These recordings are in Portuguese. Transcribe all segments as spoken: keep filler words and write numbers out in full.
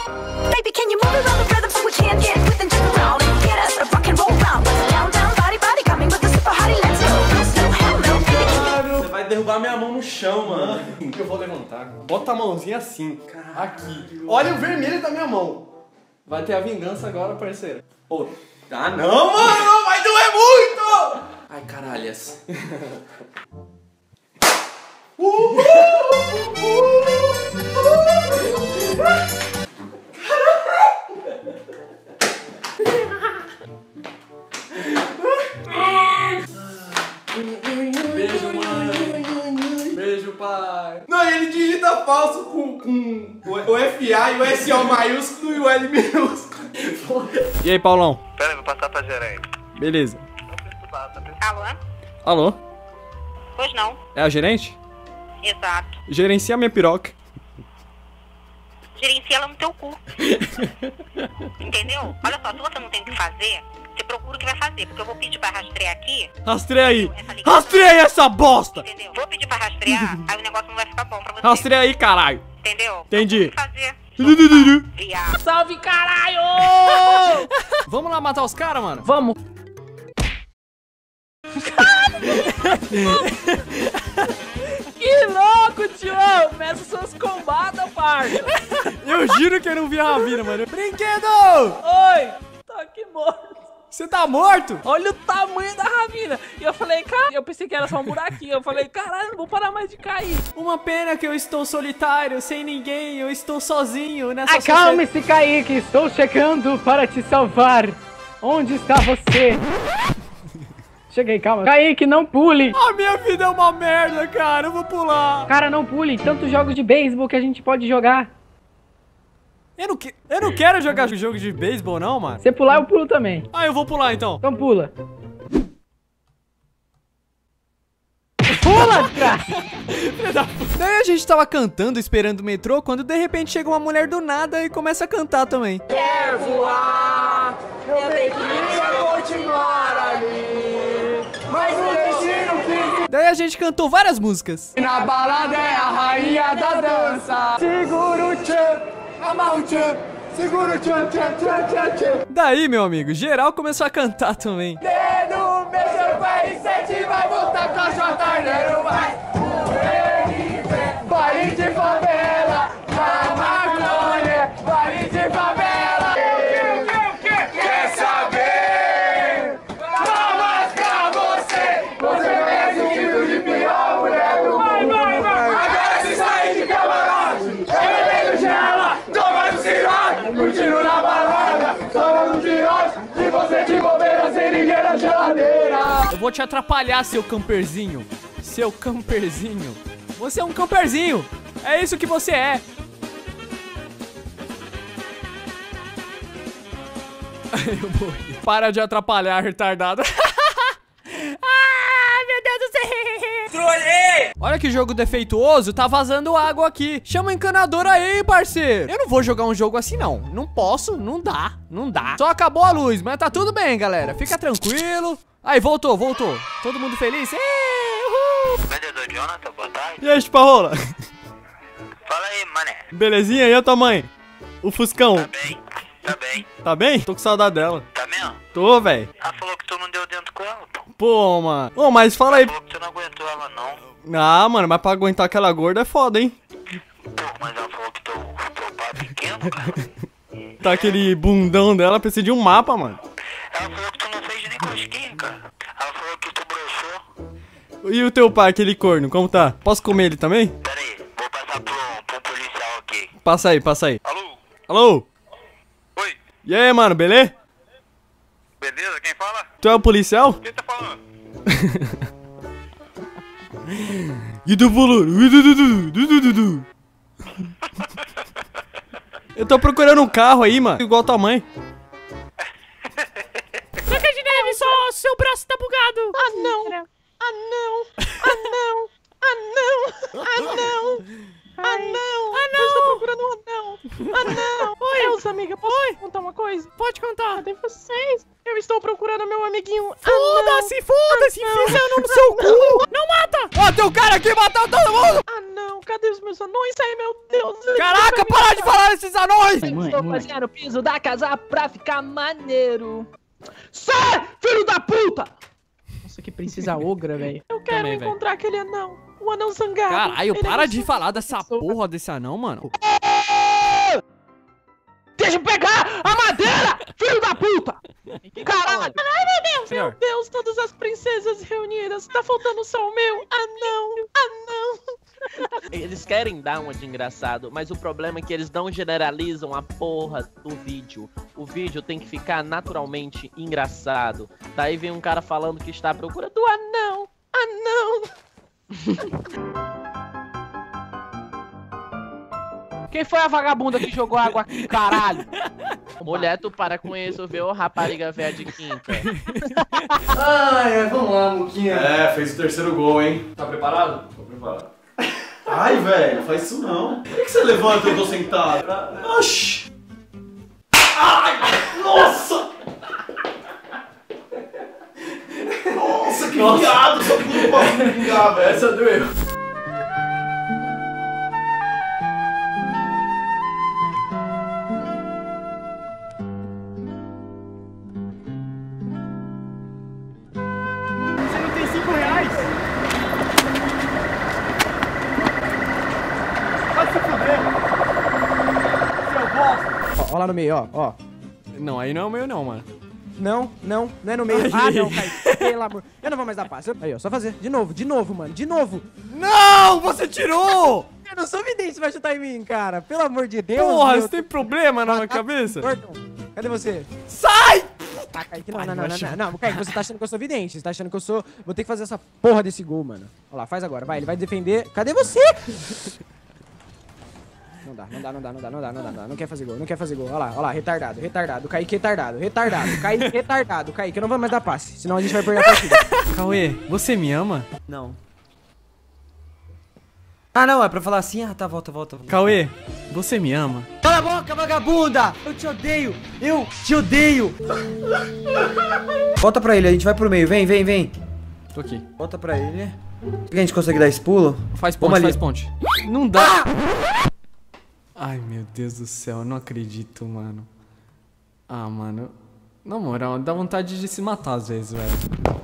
Baby, can you move around the rhythm so we can get with and jump around and get us a rock and roll round? Down, down, body, body, coming with the super hottie, let's go. No slow, hell no, baby, can you... Você vai derrubar minha mão no chão, mano. Eu vou levantar. Bota a mãozinha assim, aqui. Olha o vermelho da minha mão. Vai ter a vingança agora, parceiro. Oh. Ah, não, mano! Vai doer muito! Ai, caralhas. Uhul! Beijo, mãe. Beijo, pai. Não, ele digita falso com, com o F A e o S O maiúsculo e o L minúsculo. E aí, Paulão? Pera aí, vou passar pra gerente. Beleza. Alô? Alô? Pois não. É a gerente? Exato. Gerencia minha piroca. Gerencia ela no teu cu. Entendeu? Olha só, se você não tem o que fazer, você procura o que vai fazer, porque eu vou pedir pra rastrear aqui. Rastreia aí! Rastreia essa bosta! Entendeu? Vou pedir pra rastrear, aí o negócio não vai ficar bom pra você. Rastreia aí, caralho! Entendeu? Entendi. O que fazer? Viado. Salve, caralho! Vamos lá matar os caras, mano? Vamos! Que louco, tio! Começa suas combadas, parça! Eu juro que eu não vi a Ravina, mano. Brinquedo! Oi! Tô aqui morto! Você tá morto? Olha o tamanho da Ravina! E eu falei, cara, eu pensei que era só um buraquinho. Eu falei, caralho, não vou parar mais de cair. Uma pena que eu estou solitário, sem ninguém, eu estou sozinho nessa Acalme-se, Kaique, estou chegando para te salvar. Onde está você? Cheguei, calma. Kaique, não pule. A minha vida é uma merda, cara, eu vou pular. Cara, não pule, tantos jogos de beisebol que a gente pode jogar. Eu não, que... eu não quero jogar jogo de beisebol, não, mano. Se pular, eu pulo também. Ah, eu vou pular, então. Então pula. Pula, cara! Daí a gente tava cantando, esperando o metrô, quando de repente chega uma mulher do nada e começa a cantar também. Quer voar, eu tenho que continuar ali, mas o destino fica... Daí a gente cantou várias músicas. Na balada é a rainha da dança. Segura o tchan, amarra o tchan, segura o tchan, tchan, tchan, tchan, tchan. Daí, meu amigo, geral começou a cantar também. Dedo, mexeu com R sete, vai voltar com a J, vai. Baile de favela, na maconha, baile de favela. O que, o que, o que? Quer saber? Palmas pra você, você merece um título de pior mulher do mundo. Vai, vai, vai. Agora se sair de camarote, eu bebendo gela, tomando cirote, curtindo na balada, tomando tirote, e você de bobeira sem ninguém na geladeira. Eu vou te atrapalhar, seu camperzinho. Seu camperzinho. Você é um camperzinho. É isso que você é. Eu morri. Para de atrapalhar, retardado. Ai, meu Deus do céu. Trolei! Olha que jogo defeituoso, tá vazando água aqui. Chama o encanador aí, parceiro. Eu não vou jogar um jogo assim, não. Não posso, não dá, não dá. Só acabou a luz, mas tá tudo bem, galera. Fica tranquilo. Aí, voltou, voltou. Todo mundo feliz? Ei, uhul. Vendedor Jonathan, boa tarde. E aí, chupa-rola? Fala aí, mané. Belezinha? E a tua mãe? O Fuscão? Tá bem, tá bem. Tá bem? Tô com saudade dela. Tá mesmo? Tô, velho. Ela falou que tu não deu dentro com ela, pô. Pô, mano. Ô, mas fala aí. Ela falou que tu não aguentou ela, não. Ah, mano, mas pra aguentar aquela gorda é foda, hein? Pô, mas ela falou que teu, teu pai é pequeno, cara. Tá aquele bundão dela, precisa de um mapa, mano. Ela falou que tu não fez nem cosquinha, cara. Ela falou que tu broxou. E o teu pai, aquele corno, como tá? Posso comer ele também? Pera aí, vou passar pro, pro policial aqui. Passa aí, passa aí. Alô? Alô? Oi, E aí, mano, beleza? beleza? Quem fala? Tu é o policial? Quem tá falando? E do valor? Eu tô procurando um carro aí, mano. Igual tua mãe. Branca de Neve, só seu braço tá bugado. Ah, não! Ah, não! Ah, não! Ah, não! Ah, não! Ah, não! Ah, não. Eu estou procurando um anão! Ah, não! Oi. Elza, amiga, posso Oi. contar uma coisa? Pode contar. Cadê vocês? Eu estou procurando meu amiguinho. Foda-se, foda-se, pisando no seu cu. Não mata. Ó, tem um cara aqui matando todo mundo! Ah, não! Cadê os meus anões? Ai, meu Deus! Caraca, para de falar desses anões! nós! Mãe, Estou mãe. fazendo o piso da casa pra ficar maneiro. Sai, filho da puta! Nossa, que princesa ogra, velho. Eu quero Também, véi. encontrar aquele anão. O anão zangado. Caralho, Ele é para meu de sonho. falar dessa porra desse anão, mano. Deixa eu pegar a madeira, filho da puta! Caralho! Ai, meu Deus! Senhor. Meu Deus, todas as princesas reunidas. Tá faltando só o meu anão, anão. Eles querem dar uma de engraçado, mas o problema é que eles não generalizam a porra do vídeo. O vídeo tem que ficar naturalmente engraçado. Daí vem um cara falando que está à procura do anão, anão. Quem foi a vagabunda que jogou água aqui, caralho? Mulher, tu para com isso, viu, rapariga velha de quinta. Ai, ai, vamos lá, Muquinha. É, fez o terceiro gol, hein? Tá preparado? Tô preparado. Ai, velho, faz isso não. Por que, que você levanta e eu tô sentado? Oxi! Ai, nossa! Nossa, que viado! Só pulo pra me vingar, velho. Essa doeu. Você não tem cinco reais? Vai se fuder! Seu bosta! Ó, ó lá no meio, ó, ó. Não, aí não é o meu não, mano. Não, não, não é no meio. Ah, não, Kaique. Pelo amor. Eu não vou mais dar passe. Eu- Aí, ó, só fazer. De novo, de novo, mano. De novo. Não, você tirou! Eu não sou vidente, vai chutar em mim, cara. Pelo amor de Deus. Porra, meu- você tem problema na minha cabeça? Gordon, cadê você? Sai! Ah, Kaique, não, não, não, não, não, não. Kaique, você tá achando que eu sou vidente. Você tá achando que eu sou... Vou ter que fazer essa porra desse gol, mano. Olha lá, faz agora. Vai, ele vai defender. Cadê você? Não dá, não dá, não dá, não dá, não dá, não dá, não dá. Não quer fazer gol, não quer fazer gol. Olha lá, olha lá, retardado, retardado. Kaique retardado, retardado. Kaique retardado. Kaique, eu não vou mais dar passe. Senão a gente vai perder a partida. Cauê, você me ama? Não. Ah, não, é pra falar assim? Ah, tá, volta, volta. volta. Cauê, você me ama? Cala a boca, vagabunda! Eu te odeio! Eu te odeio! Volta pra ele, a gente vai pro meio. Vem, vem, vem. Tô aqui. Volta pra ele. Será que a gente consegue dar esse pulo? Faz Vamos ponte, ali. faz ponte. Não dá. Ai, meu Deus do céu, eu não acredito, mano. Ah, mano. Na moral, dá vontade de se matar às vezes, velho.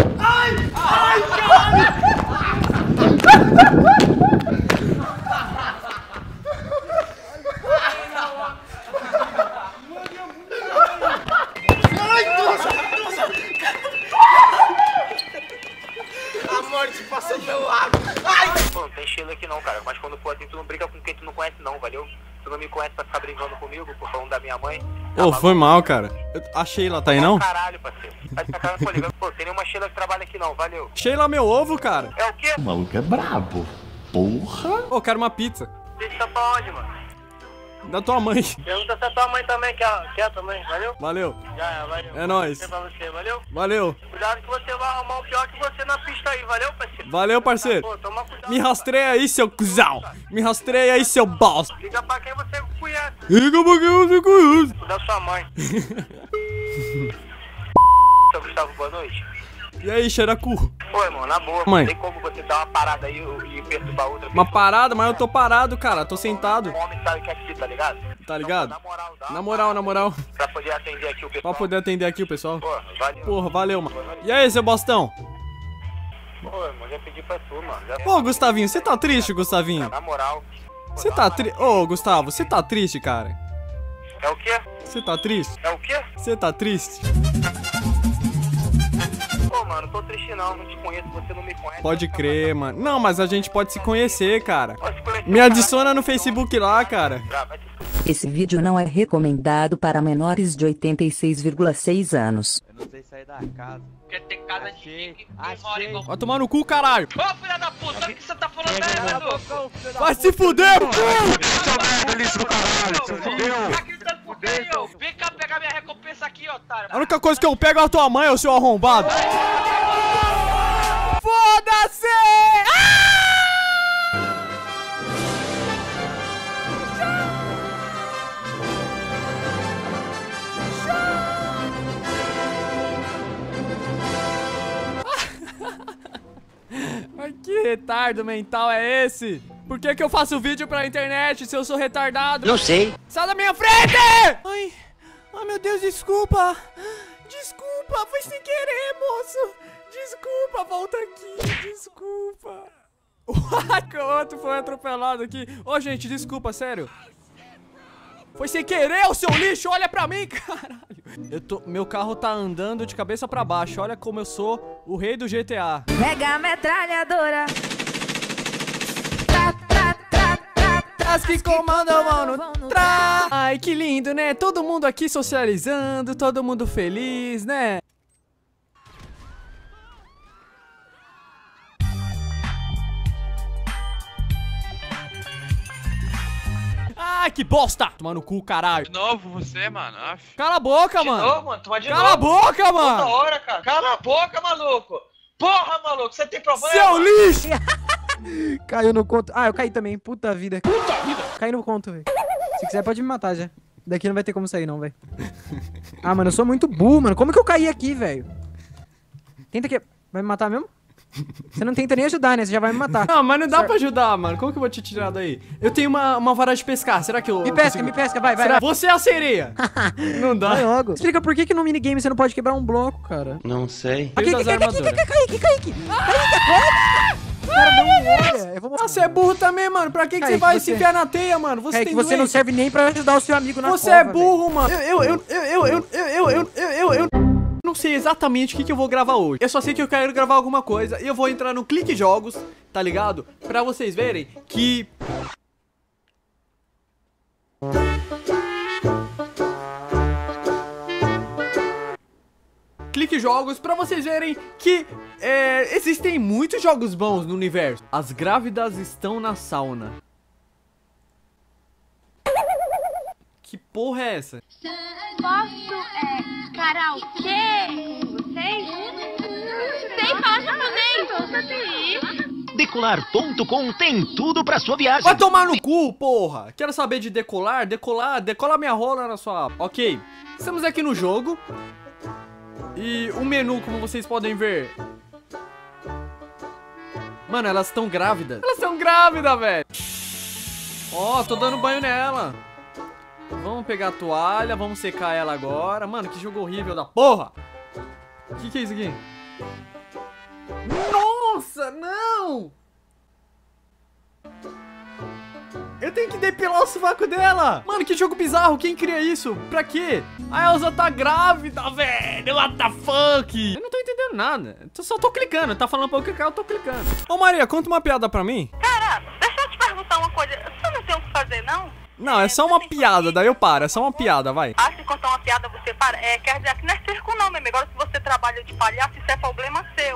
Pô, não tem estilo aqui não, cara. Mas quando for assim, tu não briga com quem tu não conhece não, valeu? Tu não me conhece pra ficar brincando comigo, por falando da minha mãe. Ô, foi mal, cara. Eu- A Sheila tá aí, não? Caralho, parceiro. Vai ficar cara com liga. Pô, tem nenhuma Sheila que trabalha aqui não, valeu. Sheila, meu ovo, cara. É o quê? O maluco é brabo. Porra! Ô, quero uma pizza. Pizza pra onde, mano? Da tua mãe. Pergunta se a tua mãe também quer, quer também, valeu? Valeu. Já, valeu. É nóis. Pra você, valeu? Valeu. Cuidado que você vai arrumar o pior que você na pista aí, valeu, parceiro? Valeu, parceiro. Pô, toma cuidado. Me rastreia aí, seu cuzão. Me rastreia aí, seu bosta. Liga pra quem você conhece. Liga pra quem você conhece. Da sua mãe. Seu Gustavo, boa noite. E aí, xeracu? Pô, irmão, na boa, Mãe. tem como você dar uma parada aí e perturbar outra Uma pessoa? parada, mas eu tô parado, cara. Tô sentado. Um homem sabe que é aqui, tá ligado? Tá ligado? Na moral, dá Na uma moral, na moral. pra poder atender aqui o pessoal. Pra poder atender aqui o pessoal. Pô, valeu. Porra, valeu, mano. E aí, seu bostão? Pô, irmão, já pedi pra tu, mano. Já... Ô, Gustavinho, você tá triste, Gustavinho? Na moral. Você tá triste? Ô, Gustavo, você tá triste, cara? É o quê? Você tá triste? É o quê? Você tá triste? Pô, mano, tô triste não, não te conheço, você não me conhece. Pode crer, mano. Não, mas a gente pode se conhecer, cara. Pode se conhecer, Me caralho. adiciona no Facebook lá, cara. Ah, vai te Esse vídeo não é recomendado para menores de oitenta e seis vírgula seis anos. Eu não sei sair da casa. Porque tem casa de Achei, que achei. Vai tomar no cu, caralho. Ô, filha da puta, o que você tá falando merda, louco? Vai se fuder, pô! Acreditando por quê, ô? Vem cá pegar minha recompensa aqui, otário. A única coisa que eu pego é a tua mãe, ô seu arrombado. Foda-se! Mas que retardo mental é esse? Por que que eu faço vídeo pra internet se eu sou retardado? Não sei. Sai da minha frente! Ai, ai meu Deus, desculpa. Desculpa, foi sem querer, moço. Desculpa, volta aqui, desculpa. O outro foi atropelado aqui. Ô, oh, gente, desculpa, sério. Foi sem querer, o seu lixo, olha pra mim, caralho. Eu tô, meu carro tá andando de cabeça pra baixo. Olha como eu sou o rei do G T A. Pega a metralhadora. As que comandam vão no tra. Ai, que lindo, né? Todo mundo aqui socializando, todo mundo feliz, né? Ai, que bosta! Tomar no cu, caralho. De novo você, mano. Aff. Cala a boca, de mano. De novo, mano. Toma de Cala novo. a boca, mano. Toda hora, cara. Cala a boca, maluco. Porra, maluco. Você tem problema? Seu lixo! Caiu no conto. Ah, eu caí também. Puta vida. Puta vida. Caí no conto, velho. Se quiser, pode me matar já. Daqui não vai ter como sair, não, velho. Ah, mano, eu sou muito burro, mano. Como que eu caí aqui, velho? Tenta que... Vai me matar mesmo? Você não tenta nem ajudar, né? Você já vai me matar. Não, mas não dá Certo. pra ajudar, mano. Como que eu vou te tirar daí? Eu tenho uma, uma vara de pescar. Será que eu... Me pesca, consigo... me pesca. Vai, vai. Será? vai. Você é a sereia. Não dá. Vai logo. Explica por que que no minigame você não pode quebrar um bloco, cara. Não sei. Aqui, das aqui, aqui, aqui, armaduras. aqui, aqui, aqui, aqui. Cara, não olha. Eu vou mostrar. Ah, você é burro também, mano. Pra que, que Kaique, você vai você- se enfiar na teia, mano? Você É tem que você não doença. serve nem pra ajudar o seu amigo na Você cova, é burro, mano. Eu, eu, eu, eu, eu, eu, eu, eu, eu, eu, eu não sei exatamente o que, que eu vou gravar hoje. Eu só sei que eu quero gravar alguma coisa e eu vou entrar no Clique Jogos, tá ligado? Pra vocês verem que... Clique Jogos, pra vocês verem que é, existem muitos jogos bons no universo. As grávidas estão na sauna. Que porra é essa? Posso, é, karaokê com vocês? Sem falar japonês, sabe? Decolar ponto com tem tudo pra sua viagem. Vai tomar no cu, porra! Quero saber de decolar? Decolar? Decola minha rola na sua aba. Ok, estamos aqui no jogo. E o menu, como vocês podem ver... Mano, elas estão grávidas. Elas estão grávidas, velho. Ó, oh, tô dando banho nela. Vamos pegar a toalha, vamos secar ela agora. Mano, que jogo horrível da porra. O que que é isso aqui? Nossa, não! Eu tenho que depilar o sovaco dela. Mano, que jogo bizarro. Quem cria isso? Pra quê? A Elsa tá grávida, velho. What the fuck? Eu não tô entendendo nada. Eu só tô clicando. Tá falando pra eu clicar, eu tô clicando. Ô, Maria, conta uma piada pra mim. Cara, deixa eu te perguntar uma coisa. Você não tem o que fazer, não? Não, é só uma piada. Daí eu paro. É só uma piada, vai. Ah, se contar uma piada, você para. É, quer dizer que não é circo, não, meu amigo. Agora, se você trabalha de palhaço, isso é problema seu.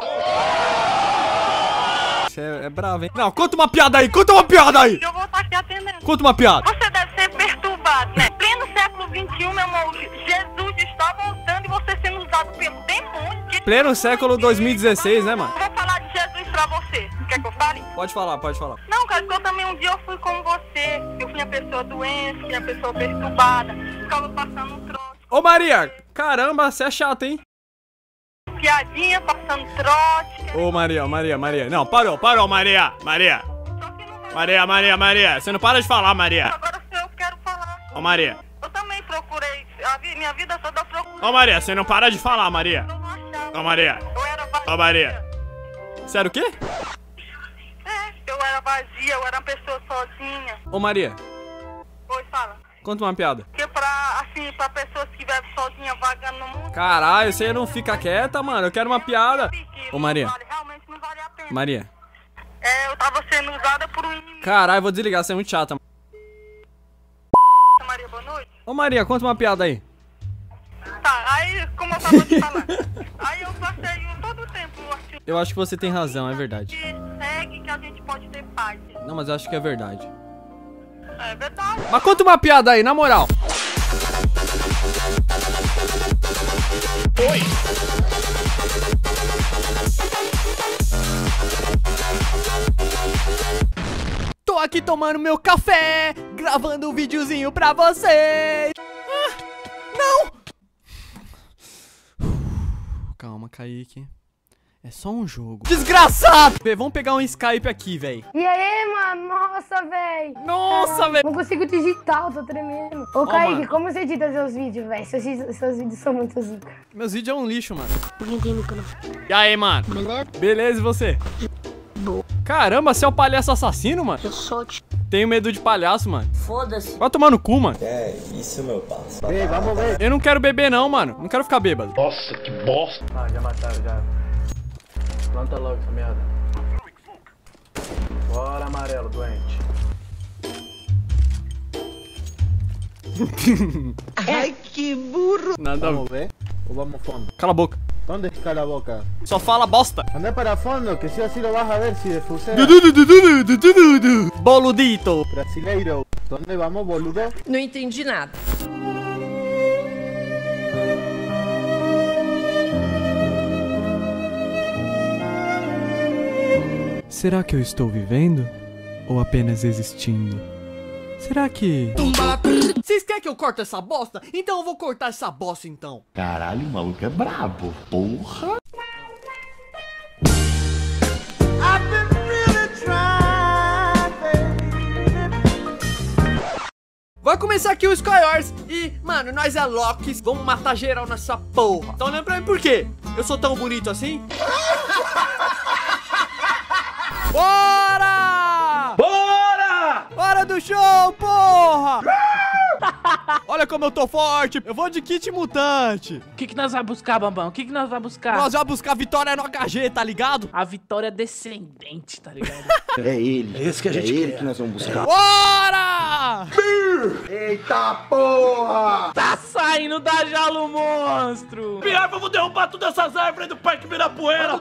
Você é, é bravo, hein? Não, conta uma piada aí. Conta uma piada aí. Eu vou estar aqui atendendo. Conta uma piada. Você deve ser perturbado, né? Pleno século vinte e um, meu amor, Jesus está voltando e você sendo usado pelo demônio. De... Pleno século dois mil e dezesseis, né, mano? Eu vou falar de Jesus pra você. Quer que eu fale? Pode falar, pode falar. Não, cara, porque eu também um dia eu fui como você. Eu fui uma pessoa doente, fui uma pessoa perturbada. Ficava passando um trote. Ô, Maria, caramba, você é chata, hein? Piadinha, passando trote. Ô, Maria, Maria, Maria. Não, parou, parou, Maria. Maria. Maria, Maria, Maria. Você não para de falar, Maria. Agora eu quero falar. Ô, Maria. Eu também procurei. A vi- minha vida toda eu procurei. Ô, Maria, você não para de falar, Maria. Eu não achava. Ô, Maria. Eu era vazia. Ô, Maria. Você era o quê? É, eu era vazia, eu era uma pessoa sozinha. Ô, Maria. Oi, fala. Conta uma piada. Porque pra, assim, pra pessoas que vivem sozinha, vagando no mundo... Caralho, você não fica quieta, mano. Eu quero uma piada. Ô, Maria. Vale, realmente não vale a pena. Maria. É, eu tava sendo usada por um inimigo. Caralho, eu vou desligar, você é muito chata. Maria, boa noite. Ô, Maria, conta uma piada aí. Tá, aí, como eu tava te falando, aí eu passei todo o tempo assim, Eu acho que você tem razão, é verdade. que segue que a gente pode ter paz. Não, mas eu acho que é verdade. É verdade. Mas conta uma piada aí, na moral. Oi. Tô aqui tomando meu café, gravando um videozinho pra vocês. Ah, não! Calma, Kaique. É só um jogo. Desgraçado! Vê, vamos pegar um Skype aqui, velho. E aí, mano? Nossa, velho. Nossa, velho. Não consigo digitar, eu tô tremendo. Ô, Ó, Kaique, mano. como você edita seus vídeos, velho? Seus, seus vídeos são muito zica. Meus vídeos é um lixo, mano. Ninguém tem microfone. E aí, mano? Beleza? Beleza, e você? Boa. Caramba, você é o palhaço assassino, mano? Eu sou. Tenho medo de palhaço, mano. Foda-se. Vai tomar no cu, mano. É, isso, meu parceiro. Vem, vamos ver. Eu não quero beber, não, mano. Não quero ficar bêbado. Nossa, que bosta. Ah, já mataram, já. Planta logo essa merda. Bora, amarelo, doente. Ai, que burro. Nada Vamos ver? Ou vamos fundo? Cala a boca. ¿Dónde está la boca? Só fala bosta. Anda para fondo, que si así lo vas a ver si defusea. Boludito. Brasileiro. ¿Dónde vamos, boludo? Não entendi nada. Será que eu estou vivendo? Ou apenas existindo? Será que... Vocês querem que eu corte essa bosta? Então eu vou cortar essa bosta, então. Caralho, o maluco é brabo. Porra. Vai começar aqui o Skywars e, mano, nós é Locks, vamos matar geral nessa porra. Tá olhando pra mim por quê? Eu sou tão bonito assim? Bora! Bora! Hora do show, porra! Olha como eu tô forte, eu vou de kit mutante. O que que nós vamos buscar, Bambam? O que que nós vamos buscar? Nós vamos buscar a vitória no H G, tá ligado? A vitória descendente, tá ligado? É ele. É esse que a gente É ele quer. que nós vamos buscar. Bora! Eita porra! Tá saindo da jaula o monstro! Pior, vamos derrubar todas essas árvores do Parque Ibirapuera.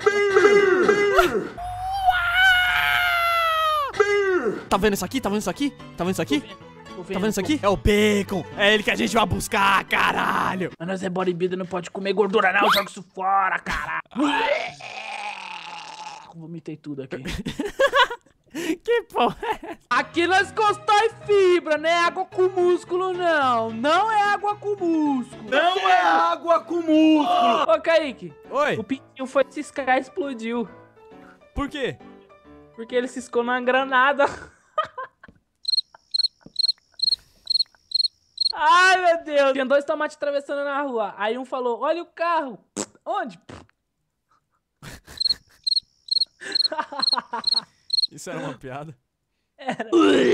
Tá vendo isso aqui? Tá vendo isso aqui? Tá vendo isso aqui? Tô Tá vendo isso aqui? É o bacon. É ele que a gente vai buscar, caralho. Mas nós é bodybuilder, não pode comer gordura não, joga isso fora, caralho. Vomitei tudo aqui. Que porra é essa? Aqui nós constrói fibra, não é água com músculo, não. Não é água com músculo. Não é água com músculo. Ô, Kaique. Oi. O pintinho foi ciscar e explodiu. Por quê? Porque ele ciscou numa granada. Ai, meu Deus. Tinha dois tomates atravessando na rua. Aí um falou, olha o carro. Onde? Isso era uma piada? Era.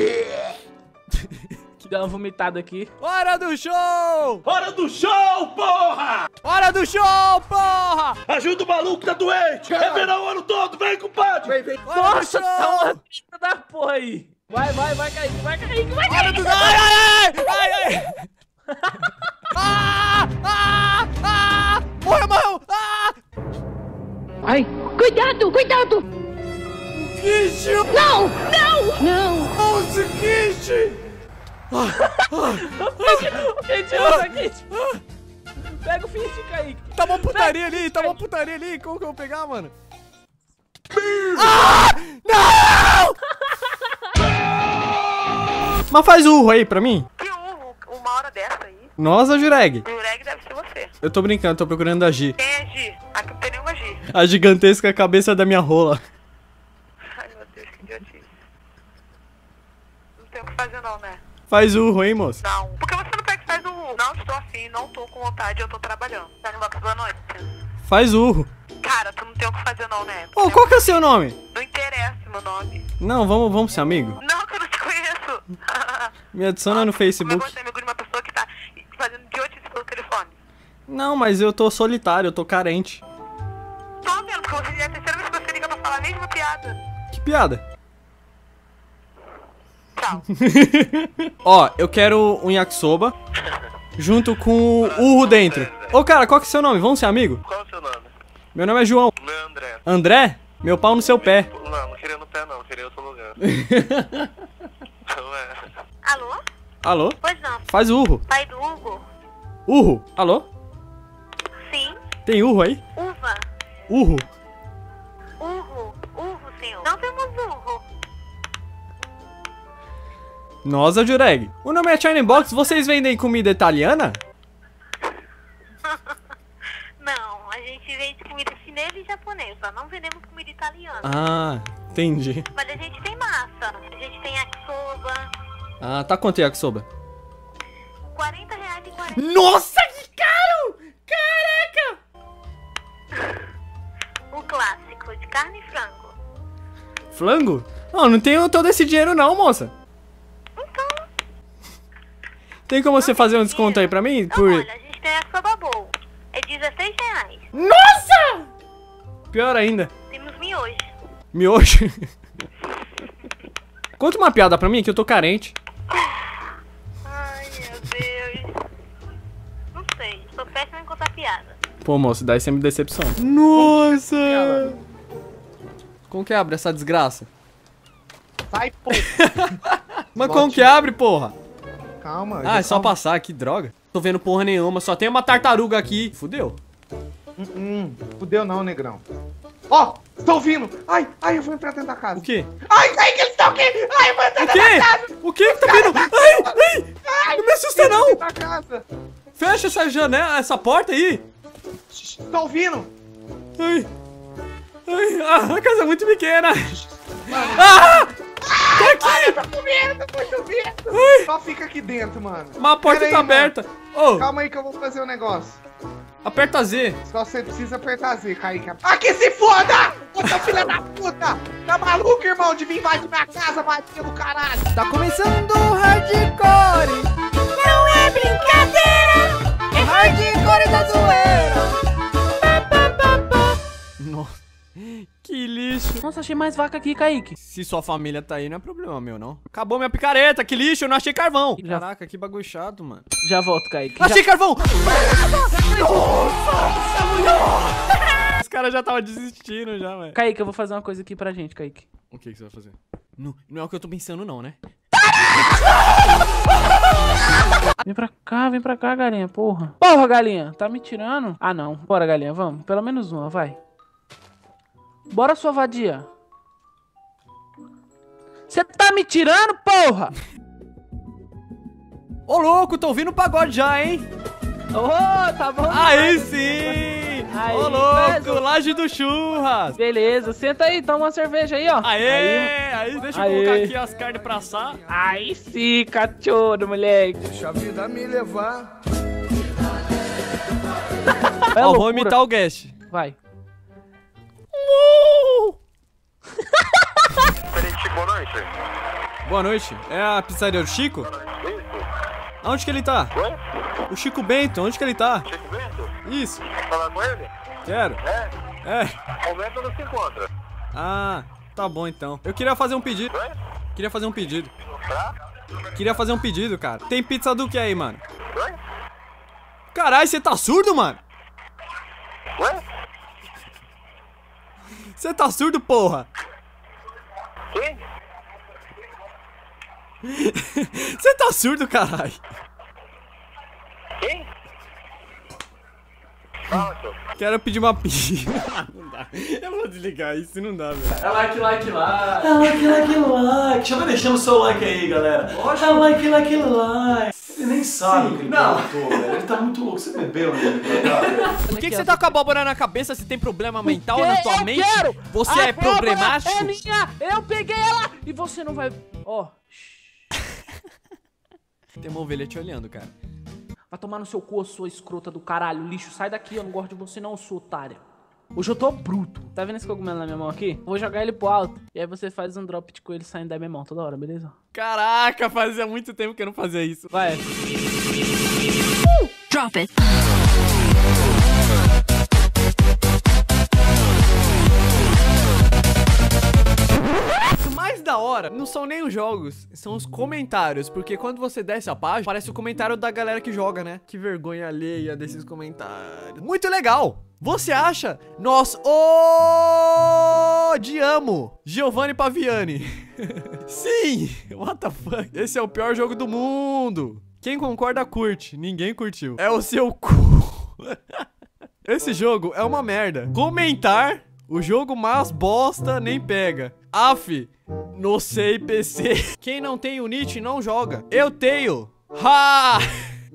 Que deu uma vomitada aqui. Hora do show! Hora do show, porra! Hora do show, porra! Ajuda o maluco que tá doente! É verão o ano todo, vem, compadre! Vem, vem. Nossa, tá uma pista da porra aí. Vai, vai, vai, Kaique, vai, Kaique, vai, Hora Kaique. do... Ai, ai, ai! Ai, ai! Ah! Ah! Ah! Morreu, morreu! Ah! Ai, cuidado, cuidado! Kit! Não, não, não! Nossa, Kit! O Kit, usa, Kit. Pega o Fist, Kaique. Tá uma putaria ali, tá uma putaria ali. Como que eu vou pegar, mano? Ah! Não! Mas faz urro aí pra mim. Que urro, uma hora dessa aí. Nossa, Jureg. O Jureg deve ser você. Eu tô brincando, tô procurando a Gi. Quem é Gi? Aqui não tem nenhuma Gi. A gigantesca cabeça da minha rola. Ai, meu Deus, que idiotice. Não tem o que fazer não, né? Faz urro, hein, moço? Não. Por que você não pega e faz o urro? Não estou afim, não tô com vontade, eu tô trabalhando. Tá no box, boa noite. Faz urro. Cara, tu não tem o que fazer não, né? Ô, qual que é o seu nome? Não interessa meu nome. Não, vamos, vamos ser amigo. Não, que eu não te conheço. Me adiciona no Como Facebook. você é amigo de uma pessoa que tá fazendo idiotice pelo telefone? Não, mas eu tô solitário, eu tô carente. Tô vendo, porque você já é a terceira vez que você liga pra falar a mesma piada. Que piada? Tchau. Ó, eu quero um yakisoba junto com o urro dentro. Ô, cara, qual que é o seu nome? Vamos ser amigo? Qual é o seu nome? Meu nome é João. Meu é André. André? Meu pau no seu pé. Não, não queria no pé não, queria outro lugar. Não é. Alô? Alô? Pois não. Faz urro. Pai do Hugo? Urro. Alô? Sim. Tem urro aí? Uva. Urro. Urro. Urro, senhor. Não temos urro. Nossa, Jureg. O nome é China Box, vocês vendem comida italiana? Não, a gente vende comida chinesa. chinês e japonês, só não vendemos comida italiana. Ah, entendi. Mas a gente tem massa, a gente tem yakisoba. Ah, tá quanto é yakisoba? quarenta reais e quarenta. Nossa, que caro! Caraca! O clássico, de carne e frango. Flango? Não, não tenho todo esse dinheiro não, moça. Então... Tem como você fazer um desconto aí pra mim? Então, Por... olha, a gente tem yakisoba bowl. É dezesseis reais. Nossa! Pior ainda. Temos miojo. Miojo? Conta uma piada pra mim que eu tô carente. Ai, meu Deus. Não sei, sou péssima em contar piada. Pô, moço, daí você me decepciona. Nossa! Como que abre essa desgraça? Sai, pô. Mas como que abre, porra? Calma. Ah, é só calma. passar, que droga. Tô vendo porra nenhuma, só tem uma tartaruga aqui. Fudeu. Hum, hum, fudeu não, negrão. Ó, oh, tô ouvindo. Ai, ai, eu vou entrar dentro da casa. O quê? Ai, ai, que eles estão aqui. Ai, eu vou entrar O dentro quê? da casa. O quê que tá vindo? Ai, ai, ai, não me assusta não. Da casa. Fecha essa janela, essa porta aí. Tô ouvindo. Ai, ai, ah, a casa é muito pequena. Ah! Tá aqui! Tá com medo, tô com medo. Só fica aqui dentro, mano. Mas a porta Pera tá aí, aberta. Oh. Calma aí que eu vou fazer um negócio. Aperta Z. Só você precisa apertar Z, Kaique. Aqui se foda! Ô, seu filho da puta! Tá maluco, irmão, de vir invadir minha casa, bater no caralho? Tá começando o hardcore. Não é brincadeira, é hardcore da zoeira. Nossa, que lixo. Nossa, achei mais vaca aqui, Kaique. Se sua família tá aí, não é problema meu, não. Acabou minha picareta, que lixo, eu não achei carvão. Já... Caraca, que bagulho chato, mano. Já volto, Kaique. Achei Já... carvão! Nossa! Os caras já estavam desistindo já, velho. Kaique, eu vou fazer uma coisa aqui pra gente, Kaique. O que, que você vai fazer? Não, não é o que eu tô pensando, não, né? Vem pra cá, vem pra cá, galinha, porra. Porra, galinha, tá me tirando? Ah, não. Bora, galinha, vamos. Pelo menos uma, vai. Bora, sua vadia. Você tá me tirando, porra? Ô, louco, tô ouvindo o pagode já, hein? Ô, oh, tá bom. Aí sim! Aí, ô, louco, beleza. Laje do Churras. Beleza, senta aí, toma uma cerveja aí, ó. Aê, aí, aí deixa eu Aê. colocar aqui as carnes pra assar. Aí sim, cachorro, moleque. Deixa a vida me levar. É Ó, vou loucura. imitar o guest. Vai. Uh! Boa noite. Boa noite. É a pizzaria do Chico? Aonde que ele tá? Oi? O Chico Bento, onde que ele tá? Chico Bento? Isso. Falar com ele? Quero. É? É. O Bento não se encontra. Ah, tá bom então. Eu queria fazer um pedido. Oi? Queria fazer um pedido. Tá? Queria fazer um pedido, cara. Tem pizza do que aí, mano? Oi? Caralho, você tá surdo, mano? Oi? Você tá surdo, porra? Quem? Você tá surdo, caralho? Quem? Fala, senhor. Quero pedir uma pizza. Não dá. Eu vou desligar isso, não dá, velho. É like, like, like. É like, like, like. Chama, deixando o seu like aí, galera. É like, like, like. Ele nem sabe o que ele perguntou, velho. Ele tá muito louco. Você bebeu, né? Por que, que você tá com a abóbora na cabeça? Se tem problema mental na tua eu mente? Quero. Você A é problemático? É minha. Eu peguei ela e você não vai... Ó. Oh. Tem uma ovelha te olhando, cara. Vai tomar no seu cu, sua escrota do caralho. Lixo, sai daqui, eu não gosto de você não, sua otária. Hoje eu tô bruto. Tá vendo esse cogumelo na minha mão aqui? Vou jogar ele pro alto. E aí você faz um drop de coelho saindo da minha mão toda hora, beleza? Caraca, fazia muito tempo que eu não fazia isso. Vai. Uh, drop it. O mais da hora não são nem os jogos, são os comentários. Porque quando você desce a página, parece o comentário da galera que joga, né? Que vergonha alheia desses comentários. Muito legal! Você acha? Nós odiamos Giovanni Paviani. Sim! What the fuck? Esse é o pior jogo do mundo. Quem concorda, curte. Ninguém curtiu. É o seu cu. Esse jogo é uma merda. Comentar, o jogo mais bosta nem pega. Af, não sei P C. Quem não tem Unity não joga. Eu tenho. Ha!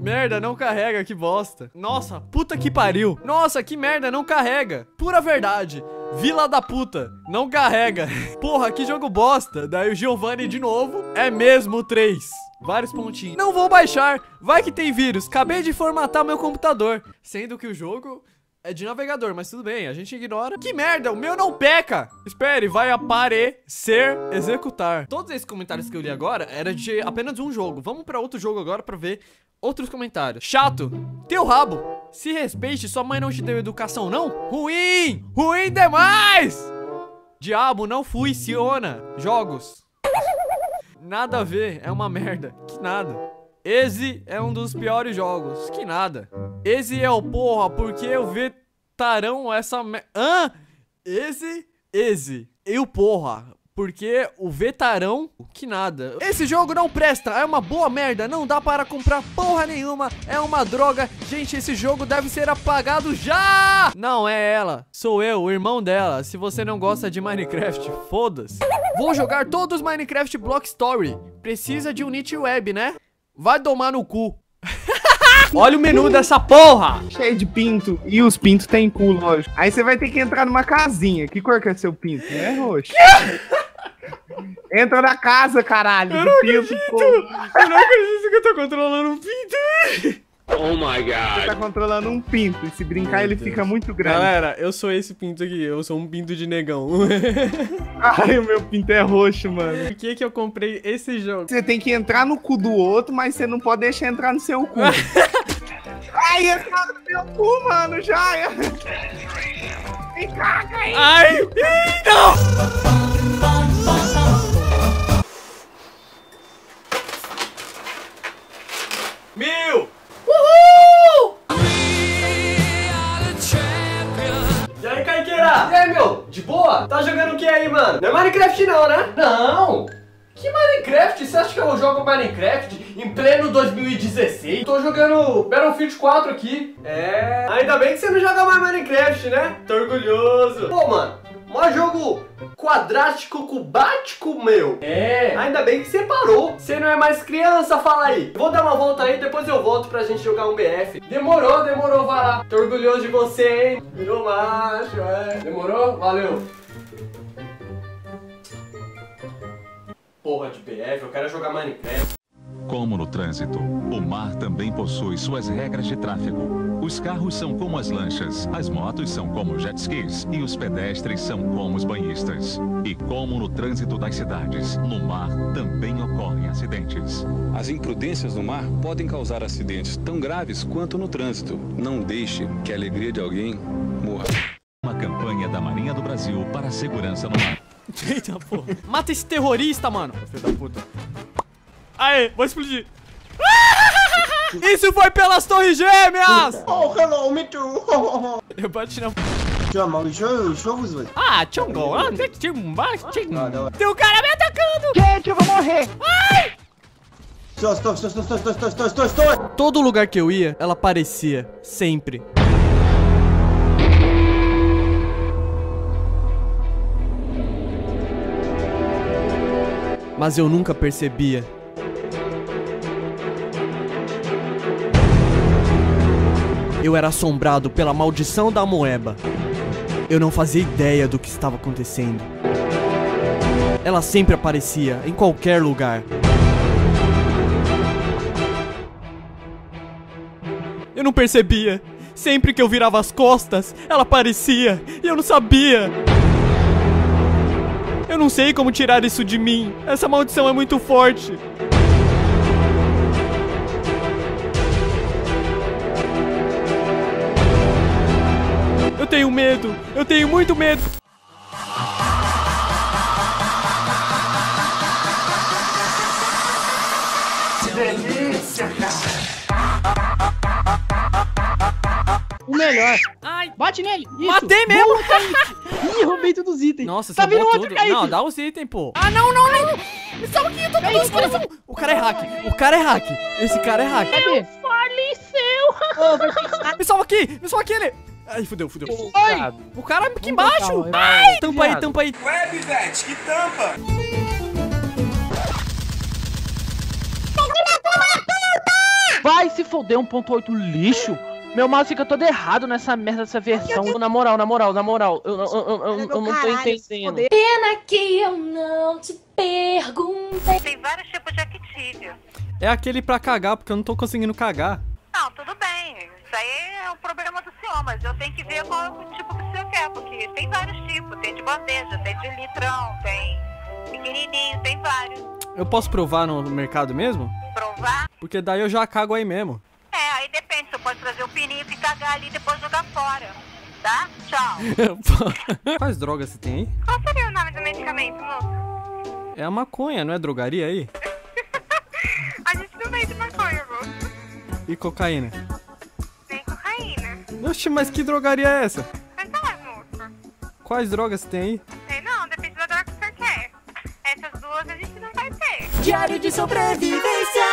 Merda, não carrega, que bosta. Nossa, puta que pariu. Nossa, que merda, não carrega. Pura verdade. Vila da puta, não carrega. Porra, que jogo bosta. Daí o Giovanni de novo. É mesmo três. Vários pontinhos. Não vou baixar. Vai que tem vírus. Acabei de formatar meu computador. Sendo que o jogo é de navegador, mas tudo bem, a gente ignora. Que merda, o meu não peca. Espere, vai aparecer executar. Todos esses comentários que eu li agora era de apenas um jogo. Vamos pra outro jogo agora pra ver outros comentários. Chato, teu rabo. Se respeite, sua mãe não te deu educação, não? Ruim, ruim demais. Diabo, não funciona. Jogos. Nada a ver, é uma merda. Que nada. Esse é um dos piores jogos. Que nada. Esse é o porra, porque o vetarão essa me... Hã? Esse? Esse. E o porra, porque o vetarão... Que nada. Esse jogo não presta, é uma boa merda. Não dá para comprar porra nenhuma. É uma droga. Gente, esse jogo deve ser apagado já. Não é ela, sou eu, o irmão dela. Se você não gosta de Minecraft, foda-se. Vou jogar todos os Minecraft Block Story. Precisa de Unity Web, né? Vai tomar no cu. Olha o menu dessa porra. Cheio de pinto. E os pintos tem cu, lógico. Aí você vai ter que entrar numa casinha. Que cor que é seu pinto? Não é roxo. Entra na casa, caralho. Eu não acredito. Eu não acredito que eu tô controlando um pinto. Oh my god. Você tá controlando um pinto. E se brincar, Meu ele Deus. fica muito grande. Galera, eu sou esse pinto aqui. Eu sou um pinto de negão. Ai, o meu pinto é roxo, mano. Por que que eu comprei esse jogo? Você tem que entrar no cu do outro, mas você não pode deixar entrar no seu cu. Ai, entra no meu cu, mano. Já é. Vem cá, cai. Ai, Ih, não. Mil! Uhul! E aí, Caiqueira? E aí, meu? De boa? Tá jogando o que aí, mano? Não é Minecraft não, né? Não! Que Minecraft? Você acha que eu jogo Minecraft em pleno dois mil e dezesseis? Tô jogando Battlefield quatro aqui. É... Ainda bem que você não joga mais Minecraft, né? Tô orgulhoso. Pô, mano, mó jogo quadrático cubático, meu. É. Ainda bem que você parou. Você não é mais criança, fala aí. Vou dar uma volta aí, depois eu volto pra gente jogar um B F. Demorou, demorou, vai lá. Tô orgulhoso de você, hein? Virou macho, é. Demorou? Valeu. Porra de B F, eu quero jogar Minecraft. Como no trânsito, o mar também possui suas regras de tráfego. Os carros são como as lanchas, as motos são como jet skis e os pedestres são como os banhistas. E como no trânsito das cidades, no mar também ocorrem acidentes. As imprudências no mar podem causar acidentes tão graves quanto no trânsito. Não deixe que a alegria de alguém morra. Uma campanha da Marinha do Brasil para a segurança no mar. Eita porra. Mata esse terrorista, mano. Filho da puta. Aê, vou explodir. Isso foi pelas Torres Gêmeas! Oh, hello, me too. Eu bati na... Ah, Chongo. Ah, tem um cara me atacando. Gente, eu vou morrer. Ai! Estou, estou, estou, estou, estou, estou, estou, estou. Todo lugar que eu ia, ela aparecia. Sempre. Mas eu nunca percebia. Eu era assombrado pela maldição da Amoeba. Eu não fazia ideia do que estava acontecendo. Ela sempre aparecia, em qualquer lugar. Eu não percebia. Sempre que eu virava as costas, ela aparecia e eu não sabia. Eu não sei como tirar isso de mim. Essa maldição é muito forte. Eu tenho medo. Eu tenho muito medo. Que delícia, cara. O melhor. Ai. Bate nele. Isso. Matei mesmo. Ih, roubei todos os itens. Nossa, tá você vindo roubou outro, tudo. Kaique. Não, dá os itens, pô. Ah, não, não, não. Me salva aqui, eu tô com dois coração. O cara é hack. O cara é hack. Esse cara é hack. Cadê? Faleceu. Me salva aqui. Me salva aqui, ele. Ai, fudeu, fudeu. Ai. O cara aqui embaixo. Ai, tampa aí, tampa aí. Ué, Bivete, que tampa? Vai se foder um ponto oito lixo. Meu mouse fica todo errado nessa merda dessa versão. Na moral, na moral, na moral. Eu, eu, eu, eu, eu não tô entendendo. Pena que eu não te perguntei. Tem vários tipos de actível. É aquele pra cagar, porque eu não tô conseguindo cagar. Não, tudo bem. Isso aí é o problema do senhor, mas eu tenho que ver qual é o tipo que o senhor quer, porque tem vários tipos. Tem de bandeja, tem de litrão, tem pequenininho, tem vários. Eu posso provar no mercado mesmo? Provar? Porque daí eu já cago aí mesmo. É, aí depende. Você pode trazer o pinico e cagar ali e depois jogar fora. Tá? Tchau. Quais drogas você tem aí? Qual seria o nome do medicamento, moço? É a maconha, não é drogaria aí? A gente não vende maconha, moço. E cocaína? Tem cocaína. Oxe, mas que drogaria é essa? Mas é, moço. Quais drogas você tem aí? Sei não, depende da droga que o senhor quer. Essas duas a gente não vai ter. Diário de sobrevivência.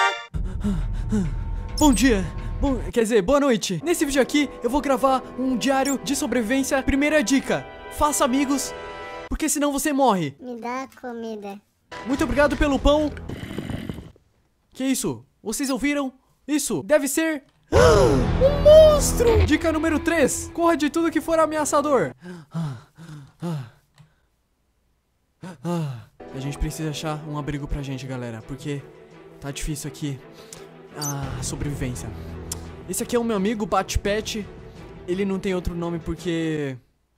Bom dia, bom, quer dizer, boa noite. Nesse vídeo aqui eu vou gravar um diário de sobrevivência. Primeira dica, faça amigos, porque senão você morre. Me dá comida. Muito obrigado pelo pão. Que isso? Vocês ouviram? Isso deve ser um monstro. Dica número três, corra de tudo que for ameaçador. A gente precisa achar um abrigo pra gente, galera, porque tá difícil aqui. Ah, sobrevivência. Esse aqui é o meu amigo Bate-Pet. Ele não tem outro nome porque...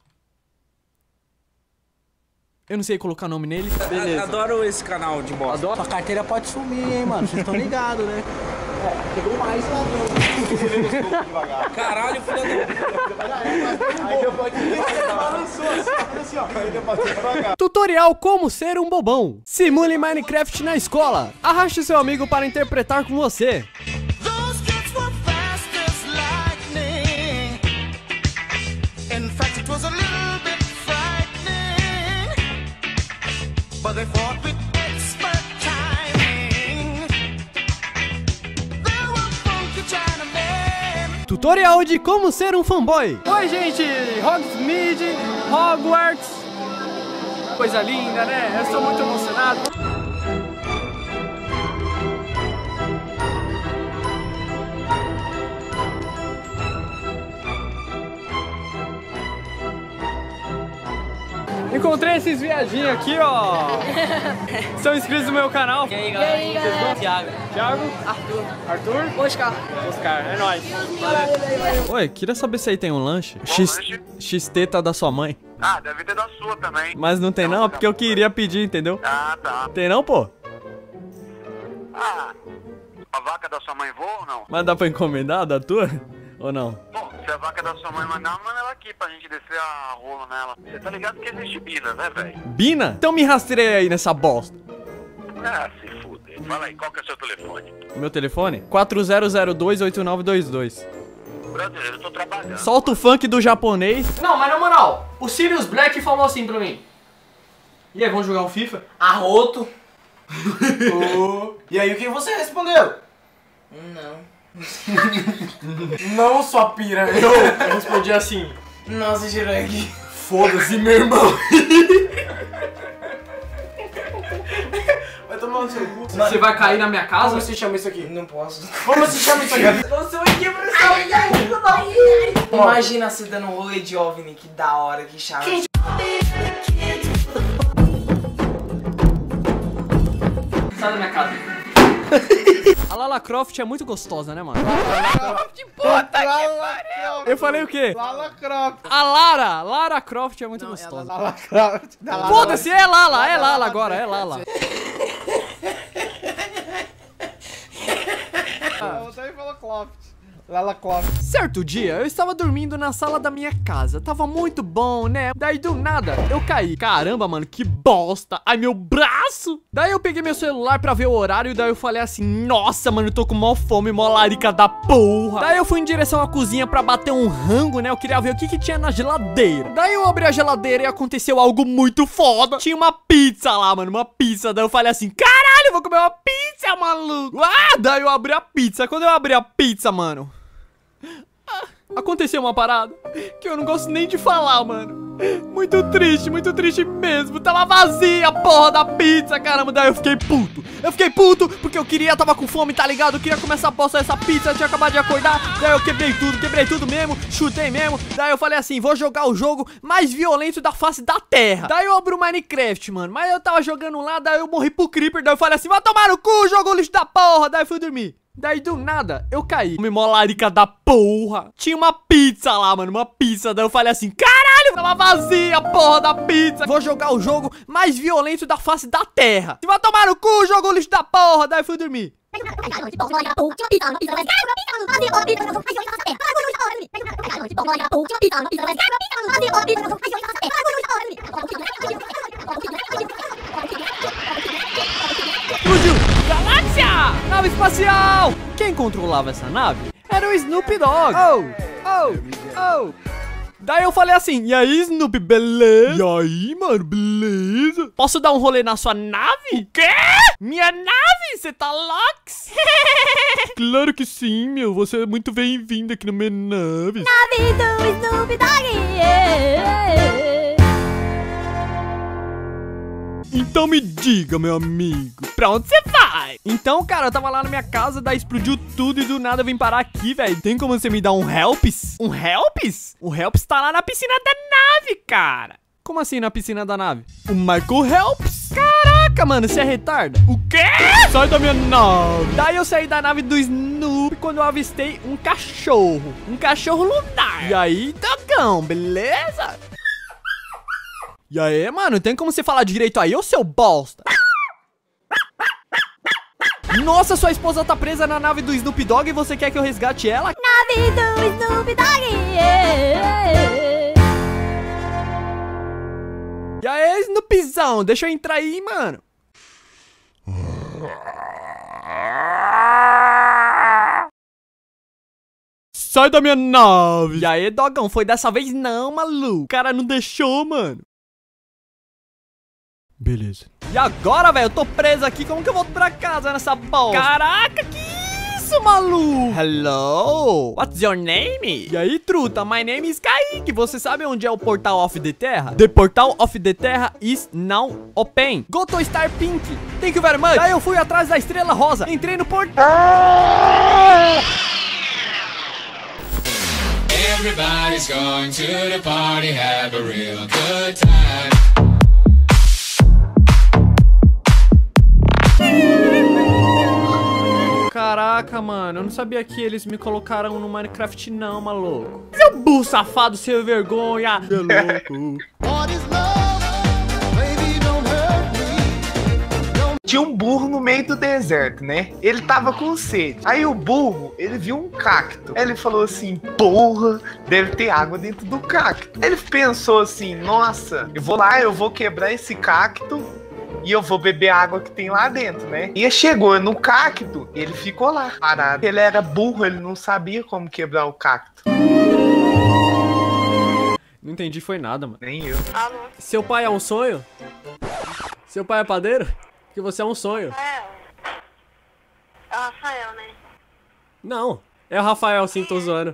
eu não sei colocar nome nele. Beleza. Adoro esse canal de bosta. Adoro. A carteira pode sumir, hein, mano. Vocês estão ligados, né? É, pegou mais lá dentro. Caralho, filho do... Aí eu pode ir. Balançou assim, ó. Aí eu posso ir devagar. Tutorial como ser um bobão. Simule Minecraft na escola. Arraste seu amigo para interpretar com você. Tutorial de como ser um fanboy. Oi, gente! Hogsmeade, Hogwarts. Coisa linda, né? Eu estou muito emocionado. Encontrei esses viadinhos aqui, ó. São inscritos no meu canal. E aí, galera? E aí, galera? Thiago. Thiago? Arthur. Arthur? Oscar. Oscar, é nóis. Oi, queria saber se aí tem um lanche. X, X-T tá da sua mãe. Ah, deve ter da sua também. Mas não tem não, é porque eu queria pedir, entendeu? Ah, tá. Tem não, pô? Ah, a vaca da sua mãe voa ou não? Mas dá pra encomendar da tua? Ou não? Bom, se a vaca da sua mãe mandar, manda ela aqui pra gente descer a rola nela. Você tá ligado que existe Bina, né, velho? Bina? Então me rastreia aí nessa bosta. Ah, se fuder. Fala aí, qual que é o seu telefone? Meu telefone? quatro zero zero dois oito nove dois dois. Brother, eu tô trabalhando. Solta o funk do japonês. Não, mas na moral, o Sirius Black falou assim pra mim. E aí, vamos jogar um FIFA? Arroto. Oh. E aí, o que você respondeu? Não. Não, sua pira. Eu, eu respondi assim. Nossa, Jirangue. Foda-se, meu irmão. Vai tomar no seu cu. Você vai cair na minha casa? Como se chama isso aqui? Não posso. Como se chama isso aqui? Eu sou aqui pra Imagina você dando um rolê de OVNI, que da hora, que chave. Sai da minha casa. A Lara Croft é muito gostosa, né, mano? Que puta que pariu! Eu falei o quê? Lara Croft. A Lara, Lara Croft é muito Não, gostosa. ela- Lara Croft. Foda-se, é Lala, é Lala agora, é Lala. Você aí falou Croft. Lara Croft. Certo dia, eu estava dormindo na sala da minha casa. Tava muito bom, né? Daí do nada, eu caí. Caramba, mano, que bosta. Ai, meu braço. Daí eu peguei meu celular pra ver o horário. Daí eu falei assim, nossa, mano, eu tô com mó fome, mó larica da porra. Daí eu fui em direção à cozinha pra bater um rango, né? Eu queria ver o que que tinha na geladeira. Daí eu abri a geladeira e aconteceu algo muito foda. Tinha uma pizza lá, mano, uma pizza. Daí eu falei assim, caralho, eu vou comer uma pizza, maluco. Ah, daí eu abri a pizza. Quando eu abri a pizza, mano... aconteceu uma parada que eu não gosto nem de falar, mano. Muito triste, muito triste mesmo. Tava vazia a porra da pizza, caramba. Daí eu fiquei puto. Eu fiquei puto porque eu queria, tava com fome, tá ligado? Eu queria começar a postar essa pizza, eu tinha acabado de acordar. Daí eu quebrei tudo, quebrei tudo mesmo, chutei mesmo. Daí eu falei assim, vou jogar o jogo mais violento da face da terra. Daí eu abro o Minecraft, mano. Mas eu tava jogando lá, daí eu morri pro Creeper. Daí eu falei assim, vai tomar no cu, jogo lixo da porra. Daí eu fui dormir. Daí do nada, eu caí. Uma molarica da porra. Tinha uma pizza lá, mano, uma pizza. Daí eu falei assim, caralho, tava vazia a porra da pizza. Vou jogar o jogo mais violento da face da terra. Se vai tomar no cu, jogo lixo da porra. Daí eu fui dormir. Explodiu! Galáxia! Nave espacial! Quem controlava essa nave era o Snoop Dogg. Oh, oh, oh. Daí eu falei assim, e aí, Snoop, beleza? E aí, mano, beleza? Posso dar um rolê na sua nave? O quê? Minha nave? Você tá lax? Claro que sim, meu. Você é muito bem-vindo aqui na minha nave. Nave do Snoop Dogg. Yeah. Então me diga, meu amigo, pra onde você vai? Então, cara, eu tava lá na minha casa, daí explodiu tudo e do nada eu vim parar aqui, velho. Tem como você me dar um helps? Um helps? O helps tá lá na piscina da nave, cara. Como assim na piscina da nave? O Michael Helps? Caraca, mano, você é retarda? O quê? Sai da minha nave. Daí eu saí da nave do Snoop quando eu avistei um cachorro. Um cachorro lunar. E aí, Dogão, beleza? E aí, mano, tem como você falar direito aí, ô seu bosta? Nossa, sua esposa tá presa na nave do Snoop Dogg e você quer que eu resgate ela? Nave do Snoop Dogg. Yeah. E aí, Snoopzão, deixa eu entrar aí, mano. Sai da minha nave. E aí, Dogão, foi dessa vez não, maluco. O cara não deixou, mano. Beleza. E agora, velho, eu tô preso aqui. Como que eu volto pra casa nessa bosta? Caraca, que isso, maluco? Hello? What's your name? E aí, truta? My name is Kaique. Você sabe onde é o Portal of the Terra? The Portal of the Terra is now open. Go to Star Pink. Thank you very much. Daí eu fui atrás da Estrela Rosa. Entrei no portal. Everybody's going to the party, have a real good time. Caraca, mano, eu não sabia que eles me colocaram no Minecraft não, maluco. Seu burro safado, sem vergonha. Você é louco. Tinha um burro no meio do deserto, né? Ele tava com sede. Aí o burro, ele viu um cacto. Aí ele falou assim, porra, deve ter água dentro do cacto. Ele pensou assim, nossa, eu vou lá, eu vou quebrar esse cacto e eu vou beber a água que tem lá dentro, né? E chegou no cacto, ele ficou lá, parado. Ele era burro, ele não sabia como quebrar o cacto. Não entendi, foi nada, mano. Nem eu. Alô? Seu pai é um sonho? Seu pai é padeiro? Que você é um sonho. Rafael. É o Rafael, né? Não, é o Rafael, sim, tô zoando.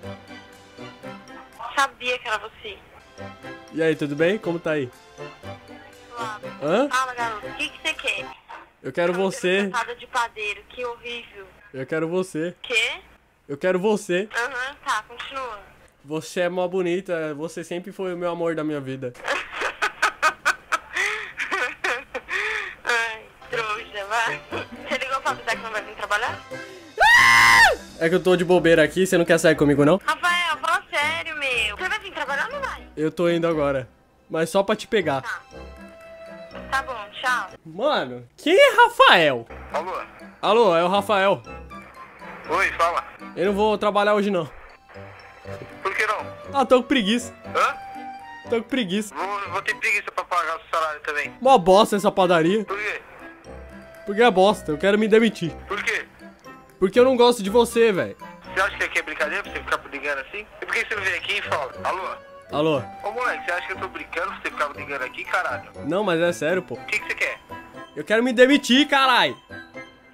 Sabia que era você. E aí, tudo bem? Como tá aí? Suave. Hã? Fala, garoto. O que que você quer? Eu quero você. Cansada de padeiro, que horrível. Eu quero você. Quê? Eu quero você. Aham, uhum, tá, continua. Você é mó bonita, você sempre foi o meu amor da minha vida. Ai, trouxa, vai. Você ligou pra avisar que não vai vir trabalhar? É que eu tô de bobeira aqui, você não quer sair comigo não? Rafael, fala sério, meu. Você vai vir trabalhar ou não vai? Eu tô indo agora, mas só pra te pegar. Tá. Tá bom, tchau. Mano, quem é Rafael? Alô? Alô, é o Rafael. Oi, fala. Eu não vou trabalhar hoje não. Por que não? Ah, tô com preguiça. Hã? Tô com preguiça. Vou, vou ter preguiça pra pagar o salário também. Mó bosta essa padaria. Por quê? Porque é bosta, eu quero me demitir. Por quê? Porque eu não gosto de você, velho. Você acha que aqui é brincadeira pra você ficar ligando assim? E por que você não vem aqui e fala? Alô? Alô? Ô moleque, você acha que eu tô brincando pra você ficar ligando aqui, caralho? Não, mas é sério, pô. O que que você quer? Eu quero me demitir, caralho. E